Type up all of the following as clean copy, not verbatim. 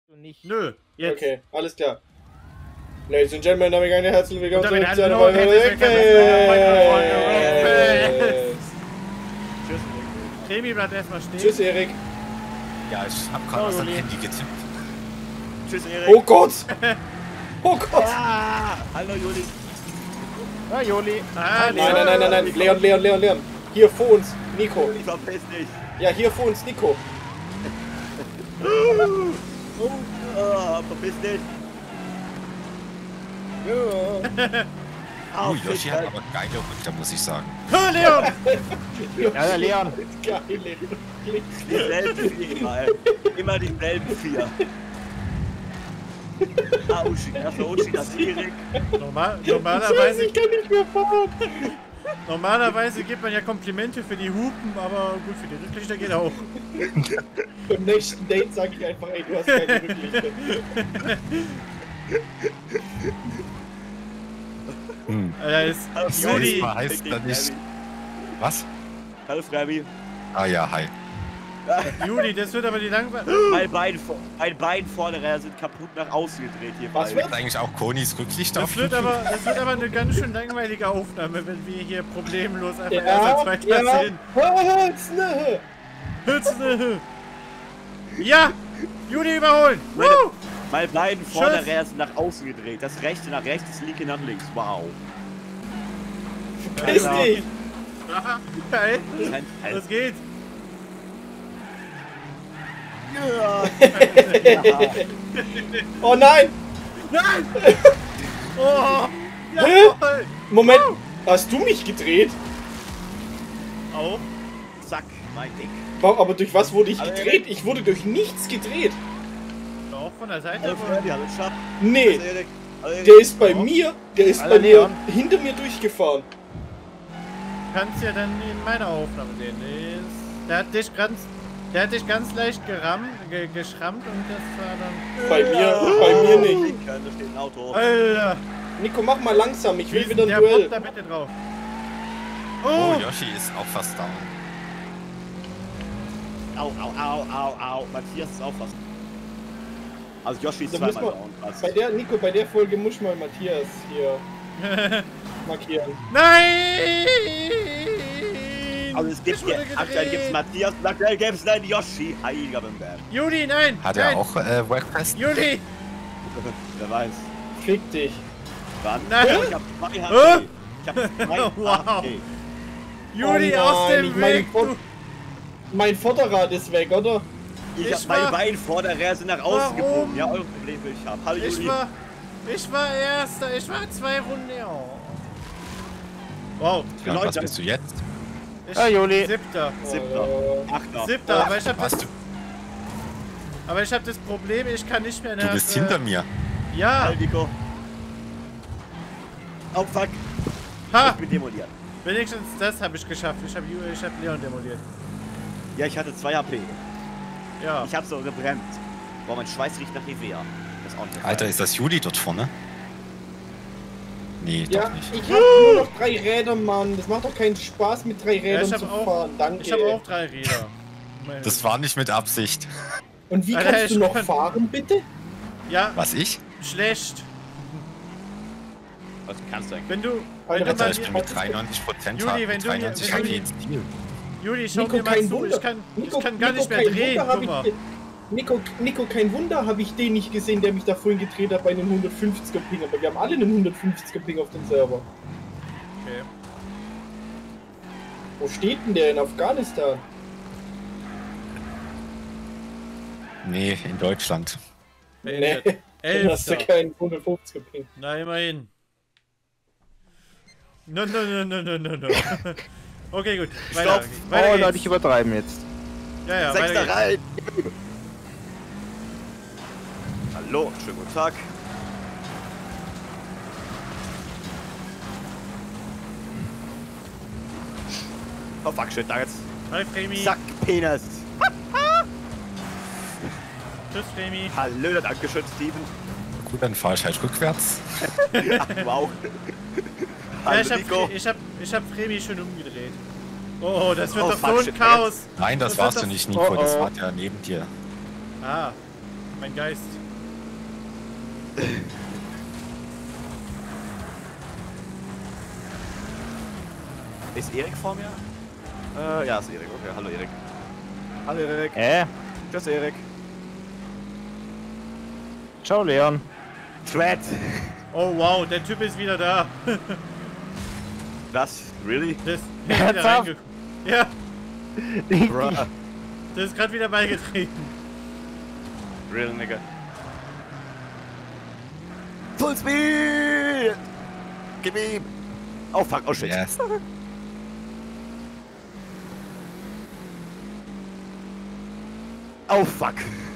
Nicht. Nö, jetzt. Okay, alles klar. Ladies and Gentlemen, damit eine herzlich willkommen Und damit zu einer hallo, herzlich willkommen. Tschüss. Kremi bleibt erstmal stehen. Tschüss, Erik. Ja, ich hab gerade aus dem Handy getippt. Tschüss, Erik. Oh Gott! Oh Gott! Ah, hallo, Juli. Ah, Joli. Nein. Leon. Hier vor uns, Nico. Ich verpiss dich. Ja, hier vor uns, Nico. Verpiss dich. Oh, Yoshi hat aber geile Rückkehr, muss ich sagen. Oh, Leon! Ja, der Leon. Geile. Dieselben vier immer, ey. Immer dieselben vier. Ah, Uschi, das war Uschi, das ist Erik. Normalerweise, Ich kann nicht mehr fahren. normalerweise gibt man ja Komplimente für die Hupen, aber gut, für die Rücklichter geht auch. Beim nächsten Date sag ich einfach, ey, du hast keine Rücklichter. Da ist Juli. Das heißt dann nicht. Was? Hallo, Freibi. Ah ja, hi. Juli, das wird aber die langweilig. Mein Bein vorne sind kaputt nach außen gedreht hier. Was beide. wird? Ist eigentlich auch Konis Rücklichter Das auf wird aber eine ganz schön langweilige Aufnahme, wenn wir hier problemlos einfach erster, zweiter ja. sind. Holzne. Ja! Juli überholen! Woo! Meine beiden vordere Tschüss. sind nach außen gedreht. Das rechte nach rechts, das linke nach links. Wow. Piss dich. Geil! Kein- Was geht? Oh nein! Nein! Oh! Hä? Jawohl! Moment, hast du mich gedreht? Auch? Zack, mein Dick. Aber durch was wurde ich Aber gedreht? Ich wurde durch nichts gedreht. Auch von der Seite? Hallo, Freddy, hallo, Schatz. Nee, Hallo, Erik. Hallo, Erik. der ist bei mir, Hallo, Leon. hinter mir durchgefahren. Kannst ja dann in meiner Aufnahme sehen. Der hat dich ganz leicht geschrammt und das war dann... Bei mir nicht. Da steht ein Auto. Alter! Nico, mach mal langsam, ich will wieder ein Der Duell. Bock da bitte drauf. Oh, Oh! Yoshi ist auch fast down. Au. Matthias ist auch fast. Also Yoshi ist Da müssen zweimal wir- down. fast. Bei der Folge muss mal Matthias hier markieren. Nein! Also es gibt Ich wurde hier, aktuell gedreht. gibt's Matthias und aktuell gibt's einen Yoshi. Heiliger Bimberg. Juli, nein! Hat nein. er auch Workfest? Juli! Wer weiß. Fick dich. Wann? Nein. Oh, ich hab 2 Hä? HP. Ich hab 2 Wow. HP. Juli, Oh aus nein, dem ich mein Weg! Gott. Mein Vorderrad ist weg, oder? Ich Ich hab meine war- beiden Vorderräder sind nach außen Warum? gebogen. Ja, eure Probleme will ich haben. Hallo Juli. Ich war Erster, ich war 2 Runden. Oh. Wow, Ja, Leute. was bist du jetzt? ich Juli. Siebter. 7. 8. Siebter, aber ich hab Was, das Problem, ich kann nicht mehr du bist hinter mir. Ja, Hallo Nico. Oh fuck. ha, Ich bin demoliert. wenigstens das habe ich geschafft. Ich hab Leon demoliert. Ja, ich hatte 2 HP. Ja, Ich hab so gebrennt. Boah, mein Schweiß riecht nach Nivea. Das ist auch nicht Alter, ist das Juli dort vorne? Nee, Ja, doch nicht. ich hab nur noch 3 Räder, Mann. Das macht doch keinen Spaß, mit 3 Rädern ich hab zu auch- fahren. Danke. ich habe auch 3 Räder. Meine- Das war nicht mit Absicht. Und wie Alter, kannst du ich noch kann- fahren, bitte? Ja, Was, ich? schlecht. Was kannst du eigentlich? Wenn du Alter, Alter, mal ich bin hier- mit 93% Juli, mit wenn du 93 hier- HP ins Ziel. Juli, schau Nico, mir mal kein zu. Wunder. Ich kann Nico, gar nicht mehr kein drehen. Wunder hab Guck mal. Nico, kein Wunder habe ich den nicht gesehen, der mich da vorhin gedreht hat bei einem 150er Ping. Aber wir haben alle einen 150er Ping auf dem Server. Okay. Wo steht denn der in Afghanistan? Nee, in Deutschland. Nee, dann hast du Elfter. keinen 150er Ping. Na, immerhin. No. Okay, gut. Weiter, Stopp. weiter Oh geht's. Leute, ich übertreiben jetzt. Ja, 6. weiter geht's. rein. Hallo, schönen guten Tag. Oh fuck, shit, da jetzt. Hi, Fremi. Zack, Penis. Tschüss, Fremi. Hallo, dankeschön, Steven. Gut, dann fahre ich halt rückwärts. Ach, wow. Ja, Hallo, Nico. ich hab Fremi schon umgedreht. Oh, das wird Oh, doch fuck, so ein shit, Chaos. Nein, das Das warst wird du doch- nicht, Nico. Das Oh, oh. war der neben dir. Ah. Mein Geist. Ist Erik vor mir? Ja, ist Erik. Okay, hallo Erik. Hallo Erik. Tschüss Erik. Ciao, Leon. Thread. Oh wow, der Typ ist wieder da. Was? Really? Das ist wieder Ernsthaft? reingekommen. Ja, Bruh. der ist gerade wieder beigetreten. Real nigga. Full speed! Gib ihm! Oh fuck, oh shit. Yes. Oh fuck.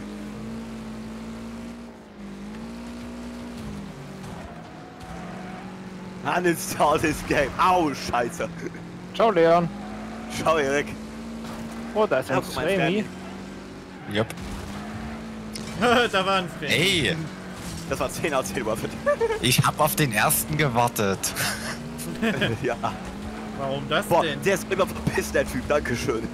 Uninstall this game. Au, scheiße. Ciao, Leon. Schau, Erik. Oh, da ist ein Guck mal, Remy. Jupp. Da war ein Friend. Ey, Das war 10 aus 10 Waffen. ich hab auf den ersten gewartet. Ja. Warum das Boah, denn? der ist immer verpisst, der Typ. Dankeschön.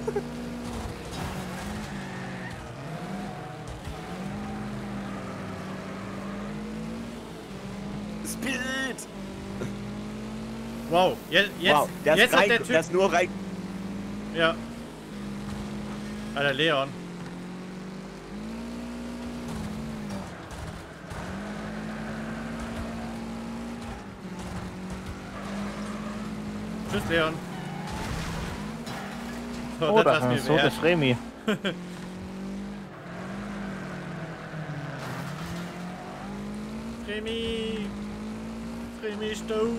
Speed! Wow, jetzt, Wow, der jetzt ist, hat rein, der der Typ... ist nur rein. Ja. Alter, Leon. Tschüss, Leon. So, Oh, da das ist war's ein mir so wert. das Remy. Remy! Remy ist tot!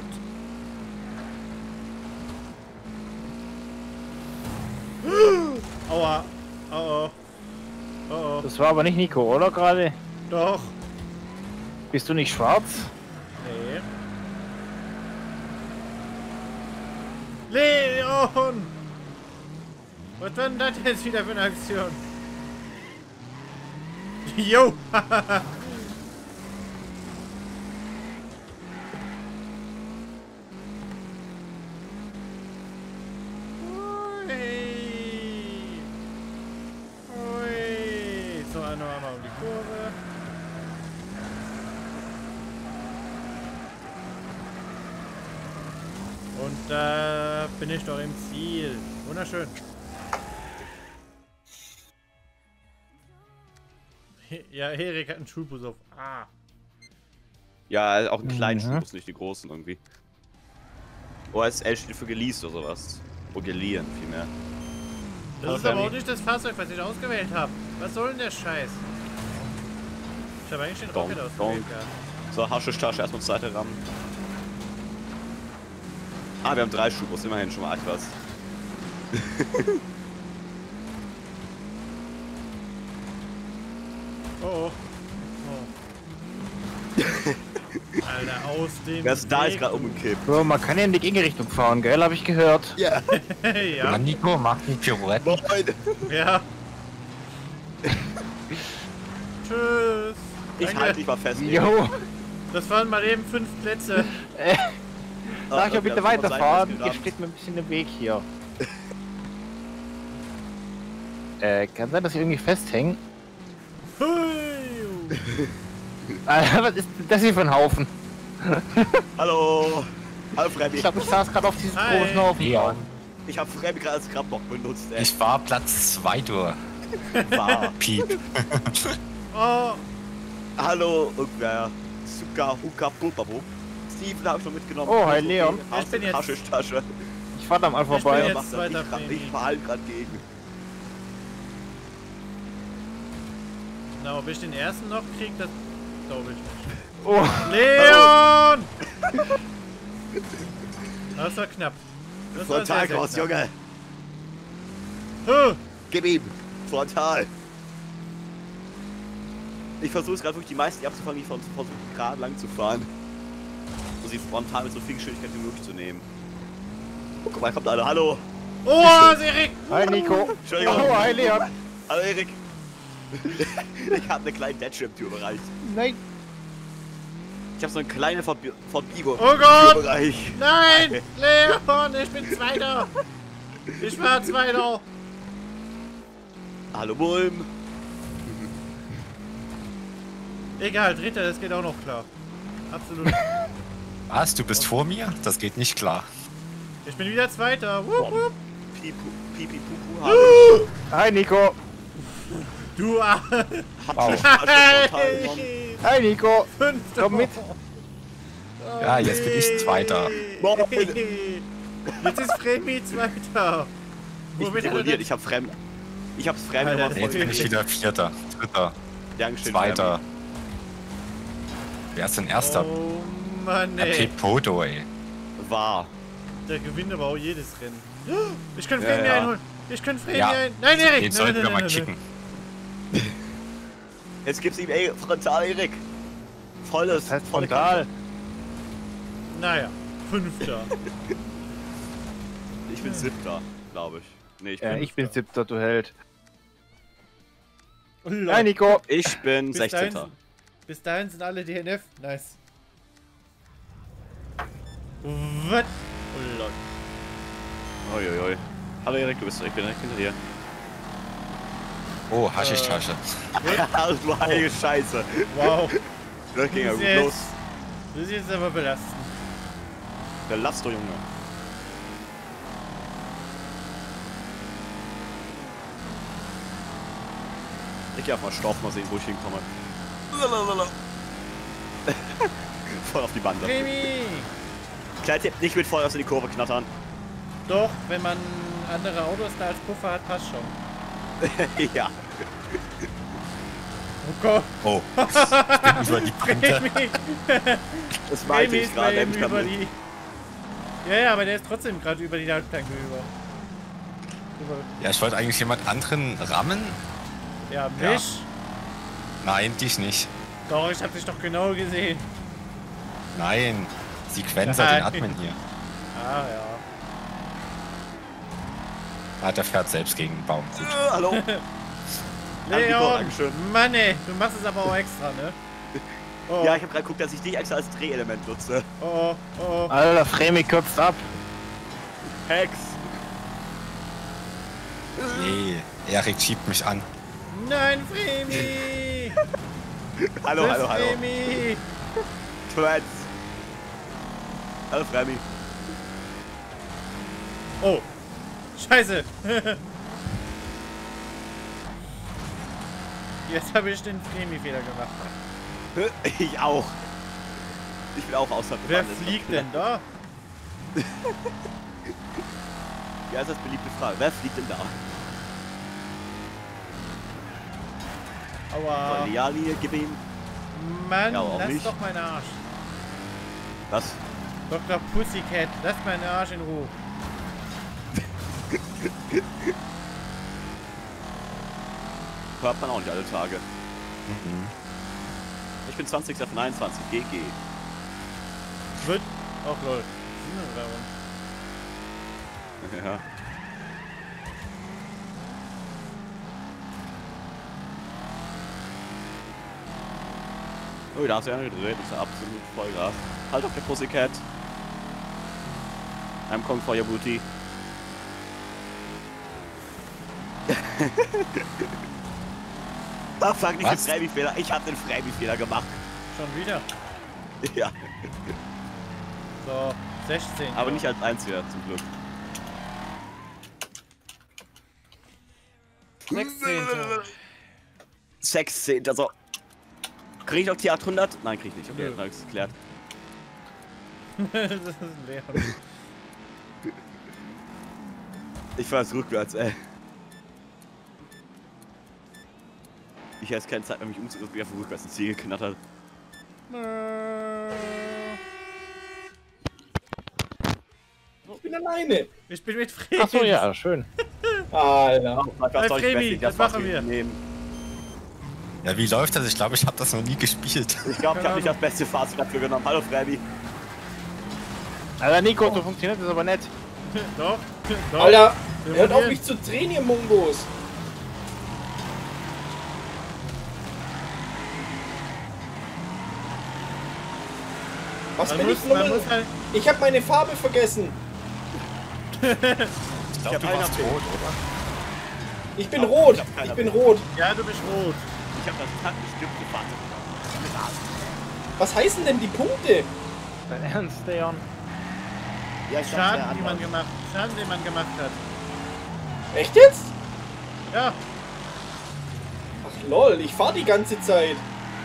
Aua! Oh oh! Oh oh! Das war aber nicht Nico, oder gerade? Doch! Bist du nicht schwarz? Nee! Leon! Was war denn das jetzt wieder für eine Aktion? Jo! So, einmal um die Kurve. Und da bin ich doch im Ziel. Wunderschön. Ja, Erik hat einen Schulbus auf. Ah. Ja, auch einen kleinen Mhm. Schulbus, nicht die großen irgendwie. Oder ist L steht für geleast oder sowas. Oder geliehen, vielmehr. Das ist aber auch nicht das Fahrzeug, was ich ausgewählt habe. Was soll denn der Scheiß? Ich habe eigentlich den Rocket Donk, ausgewählt. donk. Ja. So, Haschisch-Tasche erstmal zur Seite rammen. Ah, wir haben 3 Schubus, immerhin schon mal etwas. Oh, oh. Oh. Alter, aus dem Wer ist da ist Weg. gerade umgekippt. So, man kann ja in die Gegenrichtung fahren, gell? Hab ich gehört. Ja. Ja. Ja, Nico, mach die Pirouette. Moin. ja. Tschüss. Ich Danke. halte dich mal fest. Jo, Das waren mal eben 5 Plätze. sag ich ja wir bitte haben schon mal weiterfahren. seitwärts Ihr gerammt. steht mir ein bisschen im Weg hier. Kann sein, dass ich irgendwie festhängen. Hui. Was ist das hier für ein Haufen? Hallo. Hallo Freddy. Ich glaube, ich saß gerade auf diesem Hi. großen Haufen. Ja. Ich habe Freddy gerade als Grabbock benutzt, ey. Ich war Platz 2 durch. War. Piep. Oh, Hallo, irgendwer. Suka Huka Pulpabo. Steven habe ich schon mitgenommen. Oh, hi, Leon. Ich bin jetzt- Haschisch-Tasche. Ich fahr da mal Ich bin vorbei. jetzt- Macht das zweiter nicht grad- Freddy. Ich verhalte gerade gegen. na, ob ich den ersten noch krieg, das glaube ich nicht. Oh, Leon! Das war knapp. Das war sehr, Frontal sehr raus, knapp. Junge. Huh. Gib ihm. Frontal. Ich versuche es gerade wirklich die meisten abzufangen, die versuchen gerade lang zu fahren. Und sie frontal mit so viel Geschwindigkeit wie möglich zu nehmen. Oh, guck mal, kommt alle. Hallo. Oh, Erik! hi Nico. Entschuldigung. Oh, hi Leon. Hallo Erik. Ich habe eine kleine Deadship-Tür erreicht. Nein. Ich habe so eine kleine Verbiego. Oh Gott! Türbereich. Nein! Leon, ich bin Zweiter! Ich war Zweiter! Hallo Bulm. Egal, dritter, das geht auch noch klar. Absolut. Was? Du bist vor mir? Das geht nicht klar. Ich bin wieder Zweiter. Wupp, wupp. Pipi, Pupu, Hi Nico. Du Wow. Hey. Hi Nico. Fünfter. Komm mit. Ja, jetzt bin ich Zweiter. Jetzt ist Fremi Zweiter. Ich bin demoliert, ich hab's fremd Alter, gemacht. Jetzt bin ich wieder Vierter, Dritter, Dankeschön, Zweiter. Wer ist denn Erster? Oh Mann, Der ey. Pepoto, ey. Fremi. War. Der gewinnt aber auch jedes Rennen. Ich kann Ja, Fremi ja. einholen. Ich kann Fremi Ja. ein... Nein, Erik! Den sollten wir mal kicken. Jetzt gibt's ihm frontal Erik. Volles. Das heißt volle frontal. Naja, Fünfter. Kante. Ich bin 7. glaube ich. Nee, Ich bin 7. Du Held. Oh, Lol. Hi Nico. Ich bin Bis 16. dahin- Bis dahin sind alle DNF. Nice. Was? Oh Lord. Uiuiui. Hallo Erik, ich bin direkt hinter dir. Oh, Haschischtasche. Du heilige Scheiße. Wow. Das ging ja Das gut ist los. jetzt- Das ist jetzt aber belastend. Der Laster, Junge. Ich geh auf mal Stoff, mal sehen, wo ich hinkomme. Voll auf die Bande. Fremi! Kleid nicht mit voll aus in die Kurve knattern. Doch, wenn man andere Autos da als Puffer hat, passt schon. Ja. Oh Gott. Oh, ich bin über die Kante. Fremi! Das meinte Fremi ich ist gerade. bei ihm der über mich die... Ja, aber der ist trotzdem gerade über die Leitplanke über. Ja, ich wollte eigentlich jemand anderen rammen. Ja, Ja. mich? Nein, dich nicht. Doch, ich hab dich doch genau gesehen. Nein, Sequenzer, Nein. den Admin hier. Ah, ja. Ah, der fährt selbst gegen den Baum. Gut. Hallo? Leon! Dankeschön. Mann ey, du machst es aber auch extra, ne? Oh, Ja, ich habe gerade geguckt, dass ich dich extra als Drehelement nutze. oh, oh. Alter, Fremi kürzt ab. Hex. Nee, Erik schiebt mich an. Nein, Fremi! Hallo, hallo, hallo. Fremi! Twins. Hallo, Fremi. Oh! Scheiße! Jetzt habe ich den Fremi-Fehler gemacht. Ich auch. Ich bin auch außerhalb des Wer Landes. fliegt denn da? Ja, ist das beliebte Frage. Wer fliegt denn da? Aua! Soll die Ja-Linie geben? Mann, Ja, aber auch lass nicht. doch meinen Arsch. Was? Dr. Pussycat, lass meinen Arsch in Ruhe. Hört man auch nicht alle Tage. Mhm. Ich bin 20. von 21. GG. Wird. Ach lol. 37. Ja. Oh, da hast du ja gedreht. Das ist ja absolut Vollgas. Halt auf der Pussycat. I'm coming for your booty. Ach, fuck, nicht den Was? Freiby-Fehler. Ich hab den Freiby-Fehler gemacht. Schon wieder. Ja, So, 16. aber ja. nicht als einziger, zum Glück. 16. 16, also. Krieg ich noch die 800? Nein, krieg ich nicht. Okay, Nö. dann ist geklärt. Das ist ein Leer. Ich fahr jetzt rückwärts, ey. Ich hätte jetzt keine Zeit mehr, mich umzudrücken, wie einfach rückwärts ins Ziel geknattert. Ich bin alleine. Ich bin mit Fremi. Achso, ja, schön. Alter. Was soll ich Fremi, westlich was das machen wir? nehmen? Ja, wie läuft das? Ich glaube, ich habe das noch nie gespielt. Ich glaube, ich habe nicht das beste Fahrzeug dafür genommen. Hallo, Freddy. Alter, Nico, so funktioniert das aber nicht. Doch, doch. Alter, Wir hört auf probieren. mich zu drehen, ihr Mungos. Was Man bin muss, ich man nochmal? muss halt. Ich habe meine Farbe vergessen. Ich glaube, hab du einen warst Update. rot, oder? Ich bin rot. hab keiner Ich bin mehr. rot. Ja, du bist rot. Ich habe das taktbestimmte Fahrzeug genommen. Mit Was heißen denn die Punkte? Dein Ernst, Leon? Ja, ich Schaden, sag's den man gemacht hat. Echt jetzt? Ja, Ach lol, ich fahr die ganze Zeit.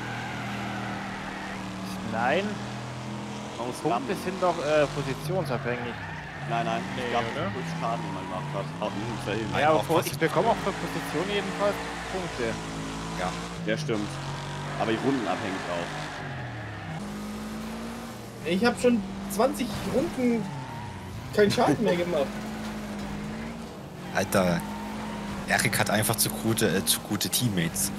Nein, Man muss Punkte rammen. sind doch positionsabhängig. Nein, Nee, ich glaube, oder? das Schaden, den man gemacht hat. Auch in Fällen. Ja, aber aufpassen. ich bekomme auch für Position jedenfalls Punkte. Ja, stimmt. Aber die Runden abhängig auch. Ich habe schon 20 Runden keinen Schaden mehr gemacht. Alter, Erik hat einfach zu gute Teammates.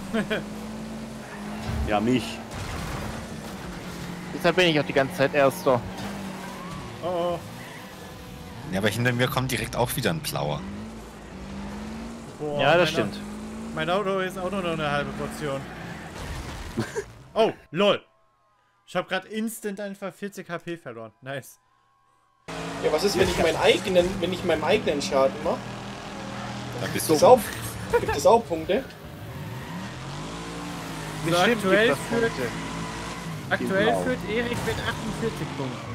Ja, mich. Deshalb bin ich auch die ganze Zeit Erster. oh, Ja, aber hinter mir kommt direkt auch wieder ein Blauer. boah, Ja, das mein stimmt. Mein Auto ist auch nur noch eine halbe Portion. Oh, lol. Ich habe gerade instant einfach 40 HP verloren. Nice. Ja, was ist, wenn ich meinen eigenen Schaden mache? Da bist Gibt du es auch Punkte? Bestimmt aktuell gibt das führt- Punkte. Aktuell Blau. führt Erik mit 48 Punkten.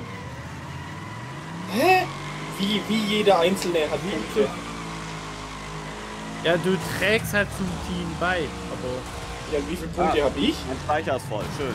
Hä? Wie jeder Einzelne hat Punkte. Ja, du trägst halt zum Team bei. Aber Ja, wie viele Punkte habe ich? Mein Speicher ist voll. Schön.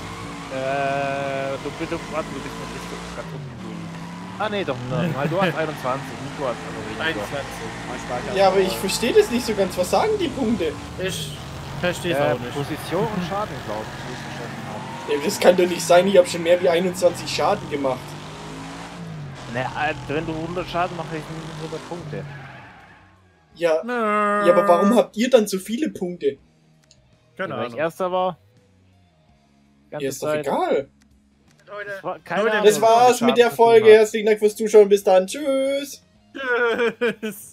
Du bist noch nicht ganz unten. Ah, nee, doch, nein, weil du hast 21. Nico hat also weniger. 21. Mein Speicher ist Ja, aber voll. ich verstehe das nicht so ganz. Was sagen die Punkte? Ich verstehe es auch nicht. Position und Schaden, glaube ich. muss ich schon haben. Ja, das kann doch nicht sein. Ich habe schon mehr wie 21 Schaden gemacht. Na, wenn du 100 Schaden machst, kriegst du 100 Punkte. Ja, ja, aber warum habt ihr dann so viele Punkte? Keine Weil ich Ahnung. Erster war. Ja, Ganze ist doch Zeit. egal. Leute, War keine Leute, Ahnung, Das was war's mit mit der Schaden zu tun Folge. hat. Herzlichen Dank fürs Zuschauen. Bis dann. Tschüss. tschüss.